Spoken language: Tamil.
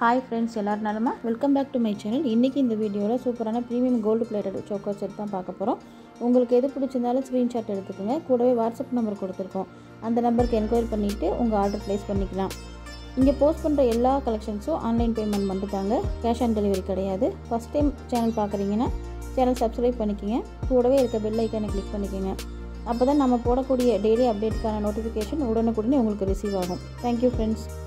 Hi friends, எல்லாரும் நலமா? Welcome back to my channel. இன்றைக்கி இந்த வீடியோவில் சூப்பரான premium gold plated choco set தான் பார்க்க போகிறோம். உங்களுக்கு எது பிடிச்சிருந்தாலும் ஸ்க்ரீன்ஷாட் எடுத்துக்கோங்க. கூடவே வாட்ஸ்அப் நம்பர் கொடுத்துருக்கோம். அந்த நம்பருக்கு என்கொயரி பண்ணிவிட்டு உங்கள் ஆர்டர் ப்ளேஸ் பண்ணிக்கலாம். இங்கே போஸ்ட் பண்ணுற எல்லா கலெக்ஷன்ஸும் ஆன்லைன் பேமெண்ட் மட்டும் தாங்க, கேஷ் ஆன் டெலிவரி கிடையாது. ஃபஸ்ட் டைம் சேனல் பார்க்குறீங்கன்னா சேனல் சப்ஸ்கிரைப் பண்ணிக்கோங்க. கூடவே இருக்க பெல் ஐக்கானை கிளிக் பண்ணிக்கோங்க. அப்போ தான் நம்ம போடக்கூடிய டெய்லி அப்டேட்டுக்கான நோட்டிஃபிகேஷன் உடனுக்குடனே உங்களுக்கு ரிசீவ் ஆகும். Thank you friends.